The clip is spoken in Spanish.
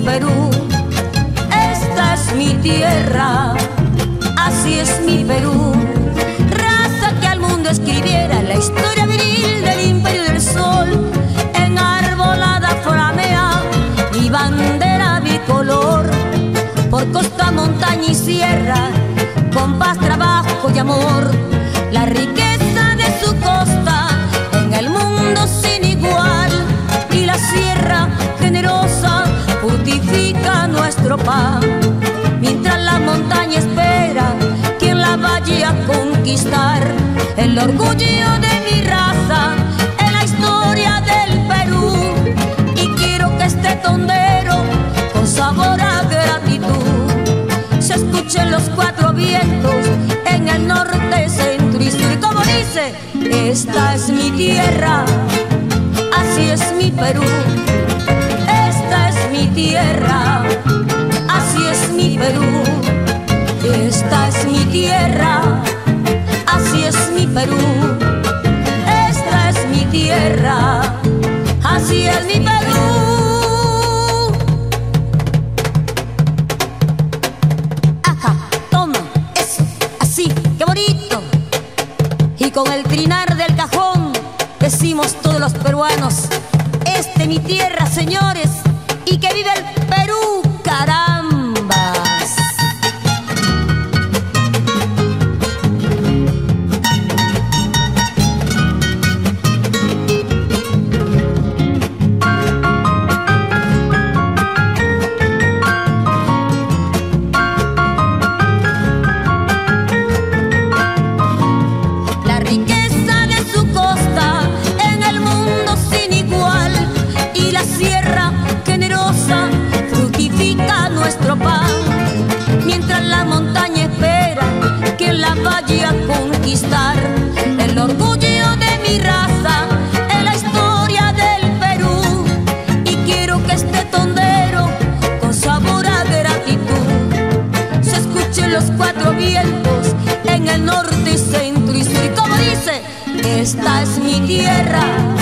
Perú, esta es mi tierra, así es mi Perú. Raza que al mundo escribiera la historia viril del imperio del sol. Enarbolada flamea mi bandera bicolor, por costa, montaña y sierra, con paz, trabajo y amor. La riqueza de su costa en el mundo sin igual, y la sierra generosa fortifica nuestro pan. Mientras la montaña espera quien la vaya a conquistar, el orgullo de mi raza en la historia del Perú. Y quiero que este tondero con sabor a gratitud se escuchen los cuatro vientos en el norte, centro y sur. Como dice, esta es mi tierra, así es mi Perú. Esta es mi tierra, así es mi Perú. Esta es mi tierra, así es mi Perú. Esta es mi tierra, así es mi Perú. Ajá, toma, eso, así, qué bonito. Y con el trinar del cajón decimos todos los peruanos: esta es mi tierra, señores, y que vive el Perú, carambas. La riqueza de su costa en el mundo sin igual, y la sierra generosa fructifica nuestro pan. Mientras la montaña espera que la vaya a conquistar, el orgullo de mi raza en la historia del Perú. Y quiero que este tondero con sabor a gratitud se escuchen los cuatro vientos en el norte, centro y sur. Y como dice, esta es mi tierra,